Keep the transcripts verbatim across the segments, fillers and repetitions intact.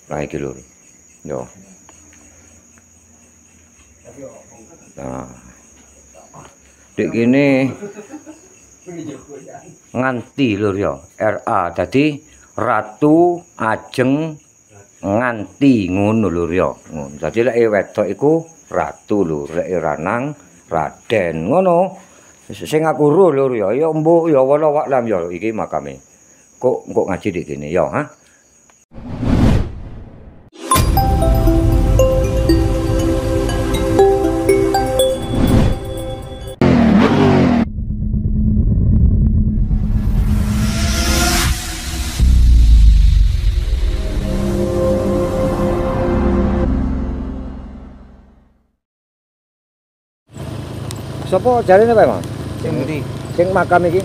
Nah iki lho. Yo. Nah. Dik kene nganti lur ya. R A dadi Ratu Ajeng nganti ngono lur ya. Ngono. Dadi lek wedok iku ratu lur, lek lanang Raden. Ngono. Sing aku ro lur ya, ya mbok ya wallahu a'lam ya iki makame. Kok kok ngaji dik kene ya, ha? Sopo jarine Pak, Mas? Sing ndi? Sing makam iki.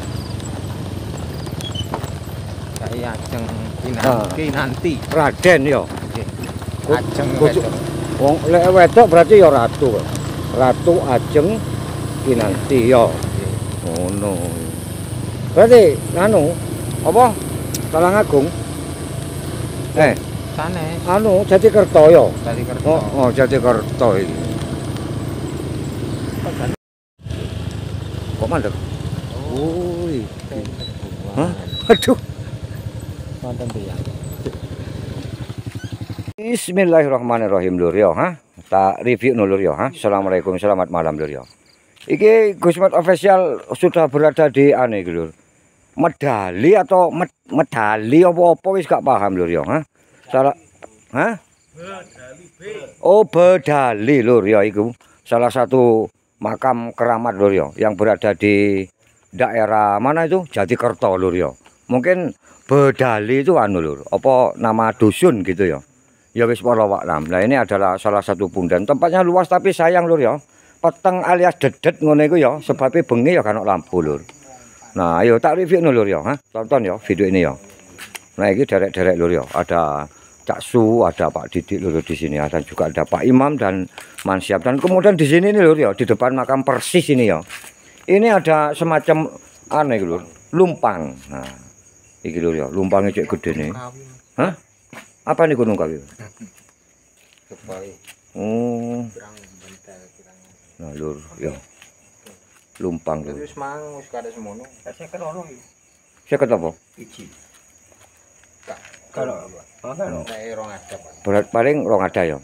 Kae Ajeng Ah. Kinanti. Raden ya. Nggih. Kok- Ajeng kok- wedok. Wong lek wedok berarti ya ratu. Ratu Ajeng Kinanti ya. Nggih. Ngono. Berarti anu apa? Talang Agung. Eh, Sanes anu Jatikerto ya. dari kerto. Oh, oh Jatikerto iki. Kok mandek? Oh, iki. Hah? Aduh. Wonten tiyang. Bismillahirrahmanirrahim lur ya, ha. Tak review no lur ya, ha. Assalamualaikum, selamat malam lur ya. Iki Gusmat Official sudah berada di ane iki lur. Medali atau med medali apa-apa wis gak paham lur ya, ha. Salah ha? Oh, Bedali lur ya iku. Salah satu makam keramat lur ya yang berada di daerah mana itu? Jatikerto lur ya. Mungkin Bedali itu anu lur, apa nama dusun gitu ya. Ya wis wallahu a'lam. Nah ini adalah salah satu pundan. Tempatnya luas tapi sayang lur ya. Peteng alias dedet ngono iku ya, sebabnya bengi ya kan lampu lur. Nah, ayo tak review no lur ya, ha. Tonton ya video ini ya. Nah, ini derek-derek lur ya. Ada Cak Su, ada Pak Didik lur di sini, ada juga ada Pak Imam dan Mansyap. Dan kemudian di sini nih lur ya, di depan makam persis ini ya. Ini ada semacam aneh lur, lumpang. Nah, iki lur ya, lumpangnya cek gede nih. Hah? Apa nih Gunung Kawi? Kepai. Oh, Kurang bentel kurang. nah lur ya. Lumpang lur. Wis mang wis kada semono. Saya kan ono iki. Saya ketapa? Iki. Kak. Kalau ono nek rong ada, Pak. Berat paling rong ada ya.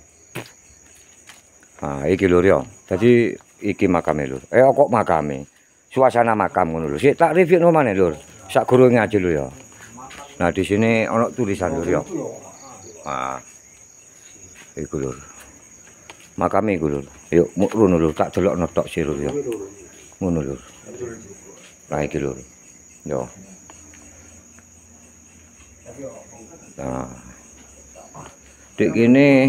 Nah, iki lur ya. Jadi iki makame lur. Eh kok makame? Suasana makam ngono lho. Sik tak review no maneh lur. Sak gurunge aja lho ya. Nah, di sini ono tulisan lur ya. Nah. Iku lur. Makame iku lur. Yuk ngono lur, tak delokno tok sih lur ya. Ngono lur. Nah iki lur. Yo. Nah. Dik kene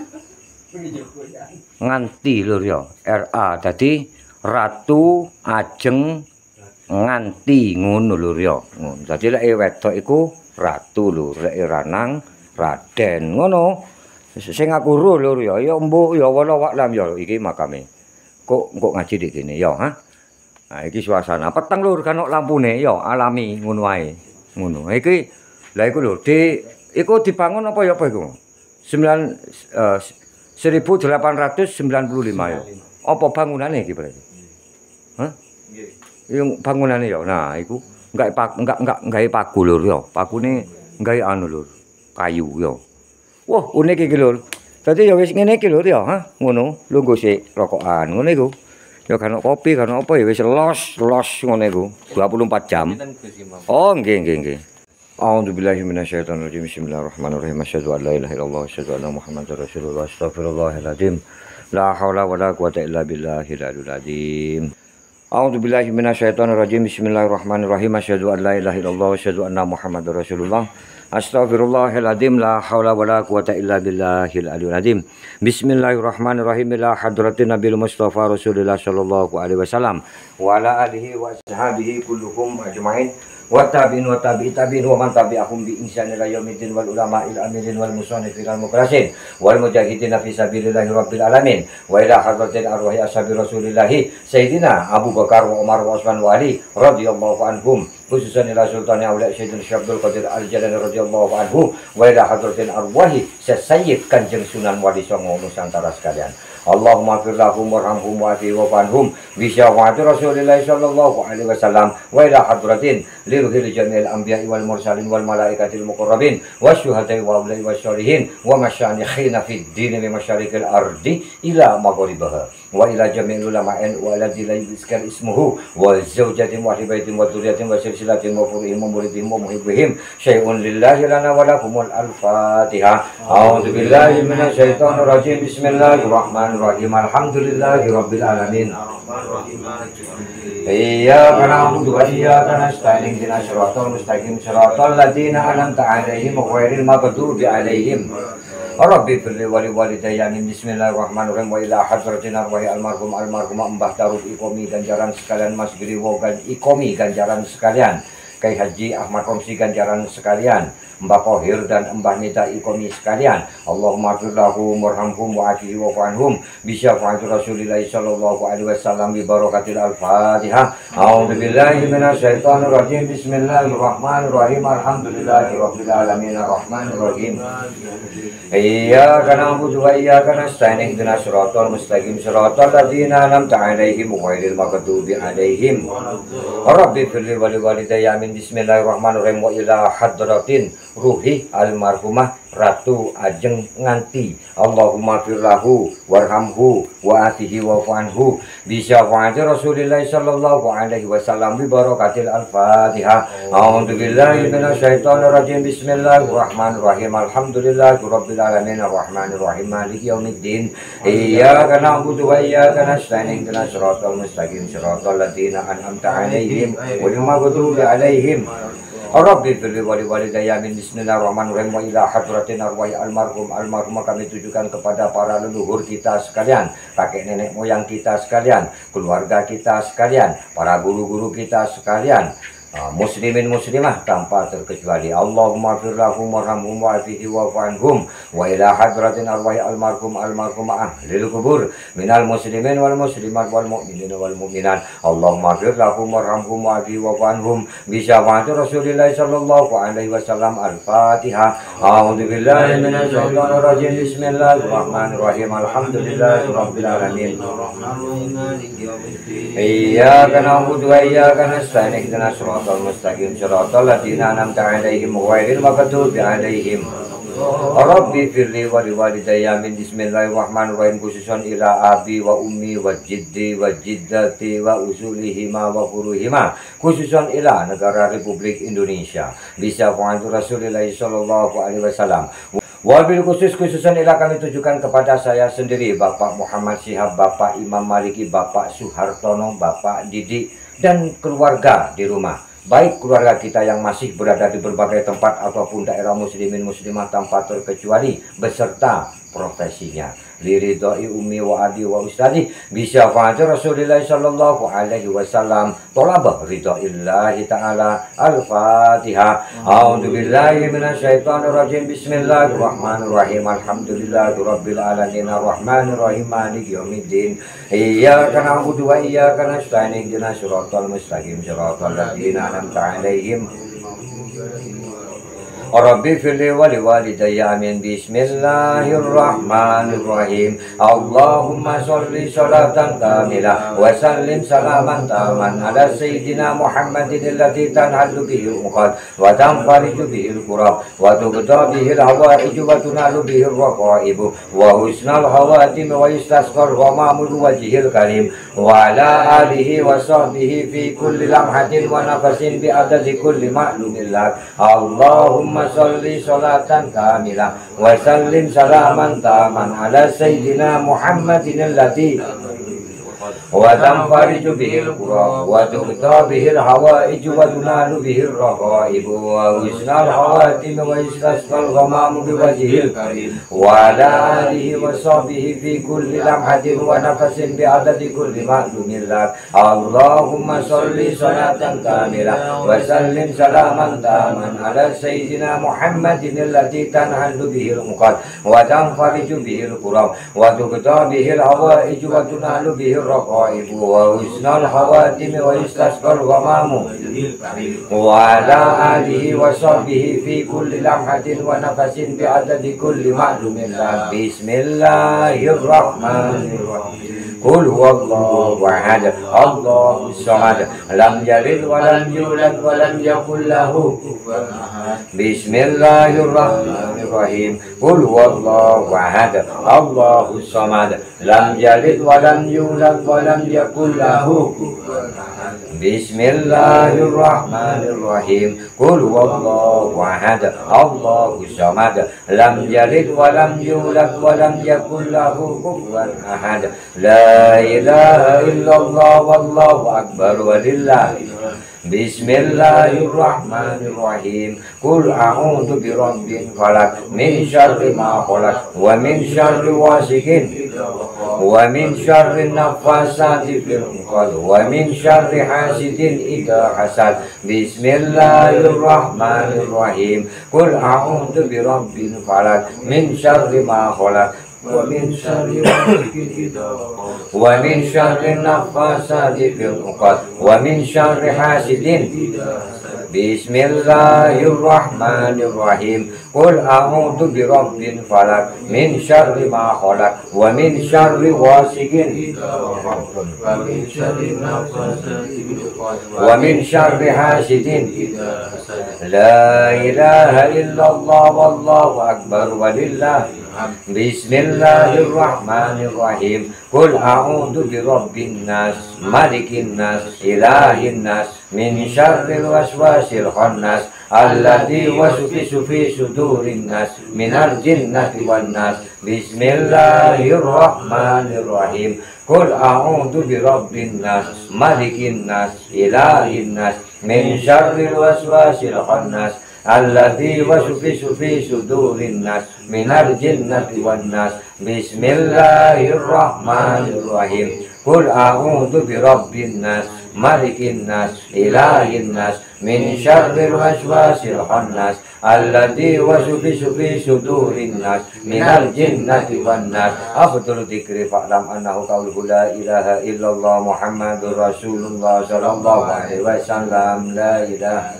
nganti lur ya. R A dadi Ratu Ajeng nganti ngono lur ya. Ngono. Dadi lek wedok iku ratu lur, lek lanang Raden. Ngono. Sing aku ro lur ya, ya mbok ya wallahu a'lam ya iki makame. Kok kok ngaji dik kene ya, ha. Nah iki suasana peteng lur kan lampune ya alami ngono wae. Ngono. Iki lha iku lho, di iku dibangun apa ya apa iku? sembilan eh, seribu delapan ratus sembilan puluh lima ya. Apa bangunane iki berarti? Hah? Nggih. Yang bangunane ya. Nah, iku enggak pak enggak enggak gawe paku lur ya. Pakune gawe anu lur. Kayu ya. Wah, unik iki lur. Dadi ya wis ngene iki lur ya, ha. Ngono, lungguh sik rokokan. Ngono iku. Ya kan kopi, kan apa ya wis los, los ngono iku. dua puluh empat jam. Oh, nggih nggih nggih. A'udzubillahi minasyaitonirrajim. Bismillahirrahmanirrahim. Asyhadu an la ilaha illallah wa asyhadu anna Muhammadar Rasulullah. Astaghfirullahaladzim. La haula wala quwata illa billahil aliyil azim. A'udzubillahi minasyaitonirrajim. Bismillahirrahmanirrahim. Asyhadu an la ilaha illallah wa asyhadu anna Muhammadar Rasulullah. Astaghfirullahaladzim. La haula wala quwata illa billahil aliyil azim. Bismillahirrahmanirrahim. Ila hadratin Nabil Mustafa Rasulullah sallallahu alaihi wasallam wa ala alihi wa ashabihi kulluhum ajmain. wa tabi'in wa tabi'i tabi'in wa man tabi'ahum bi ihsan ila yaumiddin wal ulama'il amilin wal musannifin wal mukrasin wal mujahidin fi sabilillahi rabbil alamin wa ila hadratil arwahi ashabi rasulillahi sayyidina Abu Bakar wa Umar wa Utsman wa Ali radhiyallahu anhum, khususan ila sultan Aulia Sayyidina Syabdul Qadir Al-Jalani radhiyallahu anhu wa ila hadratil arwahi Sayyid Kanjeng Sunan Wali Songo Nusantara sekalian. Allahumma fir lahum warhamhum wa'afi wa'fanhum bi syafaati Rasulillah sallallahu alaihi wasallam wa ila hadratin liruhil jamil anbiya'i wal mursalin wal malaikatil muqarrabin wasyuhada'i wa ulai wasyalihin wa masyanikhina fid din min masyarikil ardi ila maghribiha wa ila jamil ulama'in wa ila dilai iskar ismuhu wa zawjatin wa hibaitin wa dzurriyyatin wa silsilatin wa furihim wa muridihim wa muhibbihim syai'un lillahi lana wa lakumul al-fatihah. A'udzu billahi minasyaitonir rajim. Bismillahirrahmanirrahim. Alhamdulillahi rabbil alamin. Iyyaka na'budu wa iyyaka nasta'in ihdinas siratal mustaqim siratal ladzina an'amta 'alaihim ghairil maghdubi 'alaihim Rabbi firli wali walidayya min bismillahirrahmanirrahim wa ila hadratin arwahi almarhum almarhumah Mbah Darul Ikomi ganjaran sekalian, Mas Griwo Ikomi ganjaran sekalian, Kai Haji Ahmad Romsi ganjaran sekalian, Mbah Kohir dan Mbah Nida Ikomi sekalian. Allahumma firlahu warhamhum wa'afihi wa'fanhum bisyafaati Rasulillah sallallahu alaihi wasallam bi barakatil al-Fatihah. A'udzu billahi minasyaitonir rajim. Bismillahirrahmanirrahim. Alhamdulillahi rabbil alamin arrahmanir rahim. Iyyaka na'budu wa iyyaka nasta'in ihdinas siratal mustaqim siratal ladzina an'amta 'alaihim ghairil maghdubi 'alaihim. Rabbi firli wa li walidayya min bismillahirrahmanirrahim wa ila hadratin ruhi almarhumah Ratu Ajeng Nganti. Allahumma firlahu warhamhu wa'afihi wa'fanhu bisyafaati Rasulillah sallallahu alaihi wasallam bi barakatil al-Fatihah. A'udzu billahi minasyaitonir rajim. Bismillahirrahmanirrahim. Alhamdulillahi rabbil alamin arrahmanir rahim maliki yaumiddin. Iyyaka na'budu wa iyyaka nasta'in ihdinas siratal mustaqim siratal ladzina an'amta 'alaihim ghairil maghdubi 'alaihim. Rabbi firli wali walidayya min bismillahirrahmanirrahim wa ila hadratin arwahi almarhum almarhumah kami tujukan kepada para leluhur kita sekalian, kakek nenek moyang kita sekalian, keluarga kita sekalian, para guru-guru kita sekalian, Uh, muslimin muslimah tanpa terkecuali. Allahumma firlahum warhamhum wa'afihi wa'fanhum wa ila hadratin arwahi almarhum almarhumah ahlil kubur minal muslimin wal muslimat wal mu'minin wal mu'minat. Allahumma firlahum warhamhum wa'afihi wa'fanhum bisyafaati Rasulillah sallallahu alaihi wasallam. Al-Fatihah. A'udzu billahi minasyaitonir rajim. Bismillahirrahmanirrahim. Alhamdulillahi rabbil alamin. Iyyaka na'budu wa iyyaka nasta'in ihdinas siratal mustaqim siratal ladzina an'amta 'alaihim ghairil maghdubi 'alaihim. Rabbi firli wa li walidayya min bismillahirrahmanirrahim khususan ila abi wa ummi wa jiddi wa jiddati wa usulihima wa furuhima khususan ila negara Republik Indonesia bisa fa'antu Rasulullah sallallahu alaihi wasallam. Wabil khusus khususan ila kami tujukan kepada saya sendiri, Bapak Muhammad Syihab, Bapak Imam Maliki, Bapak Suhartono, Bapak Didi dan keluarga di rumah. Baik keluarga kita yang masih berada di berbagai tempat ataupun daerah muslimin muslimah tanpa terkecuali beserta profesinya. Liridoi ummi wa adi wa ustadi bisa fa'ati Rasulillah sallallahu alaihi wasallam tolabah ridhoillahi ta'ala. Al-Fatihah. A'udzu billahi minasyaitonir rajim. Bismillahirrahmanirrahim. Alhamdulillahi rabbil alamin arrahmanir rahim maliki yaumiddin. Iyyaka na'budu wa iyyaka nasta'in ihdinas siratal mustaqim siratal ladzina an'amta 'alaihim. Rabbi firli wa li walidayya amin. Bismillahirrahmanirrahim. Allahumma sholli sholatan kamilah wa sallim salaman taman ala sayyidina Muhammadin alladhi tanhallu bihi al-uqad wa tanfariju bihi al-kurab wa tuqda bihi al-hawaiju wa tunalu bihi al-raqaibu wa husnal hawatim wa istasqar wa ma'mul wajhil karim wa ala alihi wa sahbihi fi kulli lamhatin wa nafasin bi adadi kulli ma'lumillah. Allahumma sholli sholatan kamilah wa sallim salaman taman ala sayyidina Muhammadin alladhi wa tanfariju bihil kurab wa tuqta bihil hawaiju wa tunalu bihil raqaibu wa wisnal hawatim wa istasqal ghamamu biwajhil karim wa ala alihi wa sahbihi fi kulli lamhatin wa nafasin bi adadi kulli ma'lumin lak. Allahumma sholli salatan kamilah wa sallim salaman taman ala sayyidina Muhammadin allati tanhalu bihil muqad wa tanfariju bihil kurab wa tuqta bihil hawaiju wa tunalu bihil raqaibu wa wisnal hawatim wa istasqal ghamamu wa ala alihi wa sahbihi fi kulli lamhatin wa nafasin bi adadi kulli ma'lumin lak. Bismillahirrahmanirrahim. Qul huwallahu ahad, Allahus samad, lam yalid wa lam yulad wa lam yakul lahu kufuwan ahad. Bismillahirrahmanirrahim. Qul huwallahu ahad, Allahus samad, lam yalid wa lam yulad wa lam yakul lahu kufuwan ahad. Bismillahirrahmanirrahim. Qul huwallahu ahad, Allahus samad, lam yalid wa lam yulad wa lam yakul lahu kufuwan ahad. La ilaha illallah wallahu akbar walillahi. Bismillahirrahmanirrahim. Qul a'udzu birabbil falaq min syarri ma khalaq wa min syarri wasikin wa min syarri nafasati fil 'uqad wa min syarri hasidin idza hasad. Bismillahirrahmanirrahim. Qul a'udzu birabbil falaq min syarri ma khalaq wa min syarri wa min syarri nafasati fil 'uqad wa min syarri hasidin. Bismillahirrahmanirrahim. Qul a'udzu birabbil falaq min syarri ma khalaq wa min syarri wasikin wa min syarri nafasati fil 'uqad wa min syarri hasidin. La ilaha illallah wallahu akbar walillahi. Bismillahirrahmanirrahim. Qul a'udzu birabbin nas, malikin nas, ilahin nas, min syarril waswasil khannas, alladzi waswisu fi sudurin nas, minal jinnati wan nas. Bismillahirrahmanirrahim. Qul a'udzu birabbin nas, malikin nas, ilahin nas, min syarril waswasil khannas, alladzi waswisu fi sudurin nas, minal jinnati wan nas. Bismillahirrahmanirrahim. Qul a'udzu birabbin nas, malikin nas, ilahin nas, min syarril waswasil khannas, alladzi waswisu fi sudurin nas, minal jinnati wan nas. Afdhalu dzikri fa'lam annahu qaulu la ilaha illallah Muhammadur Rasulullah sallallahu alaihi wasallam. La ilaha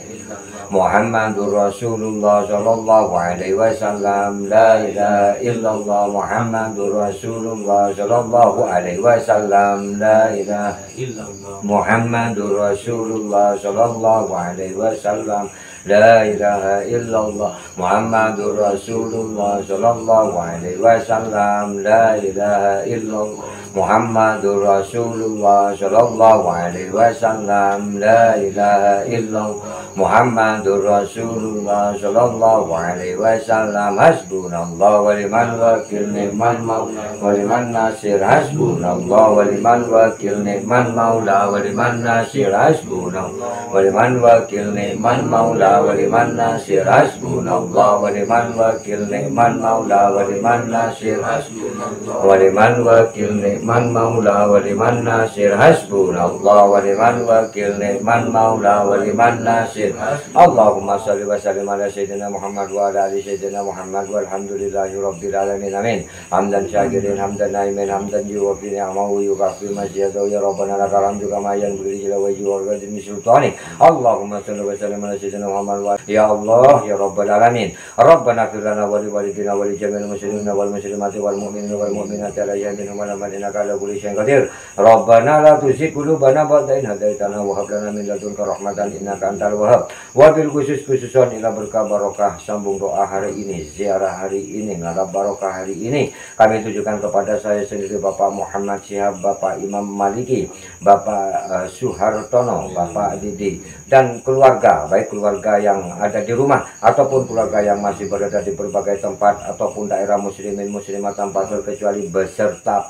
Muhammadur Rasulullah sallallahu alaihi wasallam. La ilaha illallah Muhammadur Rasulullah sallallahu alaihi wasallam. La ilaha illallah Muhammadur Rasulullah sallallahu alaihi wasallam. La ilaha illallah Muhammadur Rasulullah sallallahu alaihi wasallam. La ilaha illallah Muhammadur Rasulullah sallallahu alaihi wasallam. La ilaha illallah Muhammadur Rasulullah sallallahu alaihi wasallam. Hasbunallah wa liman wakil, ni'mal maula wa liman nasir. Hasbunallah wa liman wakil, ni'mal maula wa liman nasir. Hasbunallah wa liman wakil, ni'mal maula wa liman nasir. Hasbunallah wa liman wakil, ni'mal maula wa liman nasir. Hasbunallah wa liman wakil, ni'mal maula wa liman nasir. Hasbunallah wa liman wakil, ni'mal maula wa liman nasir. Allahumma shalli wa sallim ala sayyidina Muhammad wa ala ali sayyidina Muhammad walhamdulillahi rabbil alamin. Amin. Hamdan syakirin, hamdan naimin, hamdan yuwafi ni'amahu yukafi masyadahu. Ya Rabbana lakal hamdu kama yanbaghi li wajhi wa ghadri sultani. Allahumma shalli wa sallim ala sayyidina Muhammad wa ya Allah ya Rabbal alamin. Rabbana fir lana wa li walidina wa li jami'il muslimina wal muslimati wal mu'minina wal mu'minati ala yahdina wa la innaka ala kulli syai'in qadir. Rabbana la tuzigh qulubana ba'da idh hadaitana wa hab lana min ladunka rahmatan innaka antal wahhab. Wabil khusus khususon ila berkah barokah sambung doa hari ini, ziarah hari ini, ngarap barokah hari ini kami tujukan kepada saya sendiri, Bapak Muhammad Syihab, Bapak Imam Maliki, Bapak uh, Suhartono, Bapak Didi dan keluarga, baik keluarga yang ada di rumah ataupun keluarga yang masih berada di berbagai tempat ataupun daerah muslimin muslimat tanpa terkecuali beserta profesi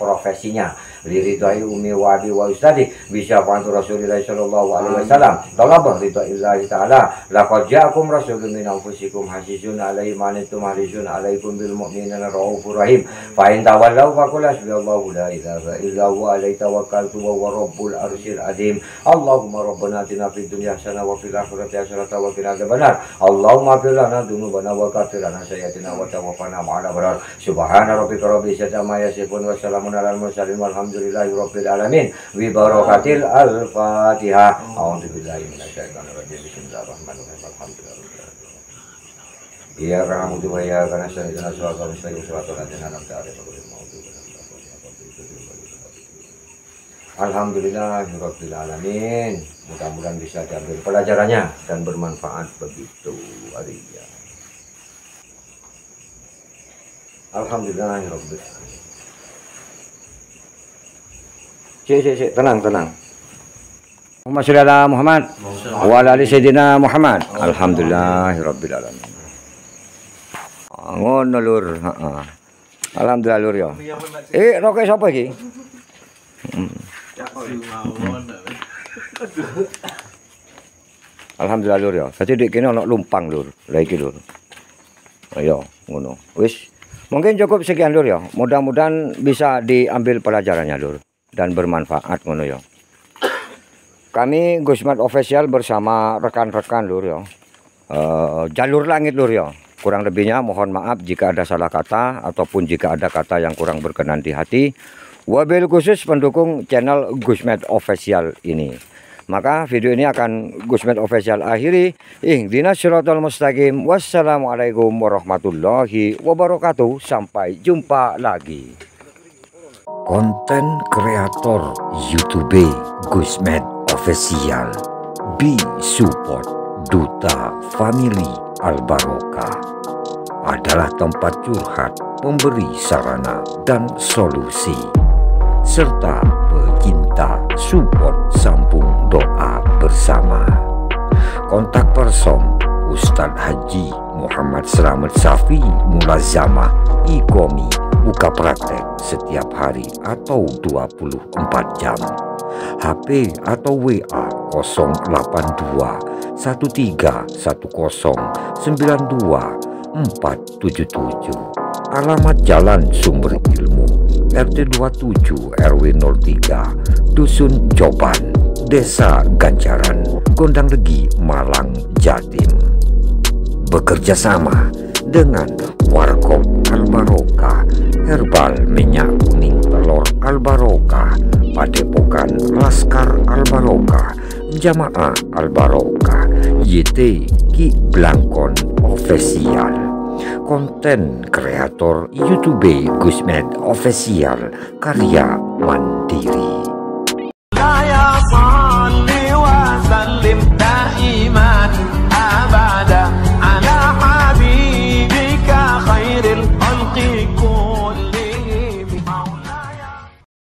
rekomendasinya, liridai umi wa abi wa ustadi bisa bantu Rasulullah sallallahu alaihi wasallam talabah ridaillahi ta'ala laqad ja'akum rasulun min anfusikum hasizun alaihi ma antum harisun alaikum bil mu'minina raufur rahim fa in tawallaw faqul hasbiyallahu la ilaha illa huwa alaihi tawakkaltu wa huwa rabbul arsyil azim. Allahumma rabbana atina fid dunya hasanah wa fil akhirati hasanah wa qina adzabannar. Allahumma ighfir lana dzunubana wa kaffir anna sayyi'atina wa tawaffana ma'al abrar. Subhana rabbika rabbil izzati amma yasifun wa salamun alal mursalin walhamdulillahi rabbil alamin. Bi barakatil al-Fatihah. A'udzu billahi minasyaitonir rajim. Bismillahirrahmanirrahim. Alhamdulillah. Iya karena butuh bayar karena saya jelas soal kami saya suatu latihan anak dari Alhamdulillahirabbil alamin. Mudah-mudahan bisa diambil pelajarannya dan bermanfaat begitu Arya. Alhamdulillahirabbil alamin. Cik cik cik tenang tenang. Muhammad sholli ala Muhammad wa ala ali sayyidina Muhammad. Alhamdulillahirabbil alamin. Ngono lur, heeh. Alhamdulillah lur ya. Eh, roke sapa iki? Hmm. Alhamdulillah lur ya. Dadi dik kene ana lumpang lur. Lah iki lur. Ayo, ngono. Wis. Mungkin cukup sekian lur ya. Mudah-mudahan bisa diambil pelajarannya lur dan bermanfaat ngono ya. Kami Gusmed Official bersama rekan-rekan lur ya. Uh, jalur langit lur ya. Kurang lebihnya mohon maaf jika ada salah kata ataupun jika ada kata yang kurang berkenan di hati. Wabil khusus pendukung channel Gusmed Official ini. Maka video ini akan Gusmed Official akhiri. Ihdinas siratal mustaqim. Wassalamualaikum warahmatullahi wabarakatuh. Sampai jumpa lagi. Konten kreator YouTube Gusmed Official. Be support Duta Family Al-Barokah adalah tempat curhat, pemberi sarana dan solusi, serta pecinta support sambung doa bersama. Kontak person Ustadz Haji Muhammad Slamet Safi Mulazamah Ikomi, buka praktek setiap hari atau dua puluh empat jam. H P atau W A nol delapan dua satu tiga satu nol sembilan dua empat tujuh tujuh. Alamat Jalan Sumber Ilmu R T dua puluh tujuh R W nol tiga Dusun Joban, Desa Ganjaran, Gondang Legi, Malang, Jatim. Bekerja sama dengan Warkop Al-Barokah, Herbal Minyak Kuning Telur Al-Barokah, Padepokan Laskar Al-Barokah, Jamaah Al-Barokah, Y T Ki Blangkon Official. Konten kreator YouTube Gusmed Official, karya mandiri.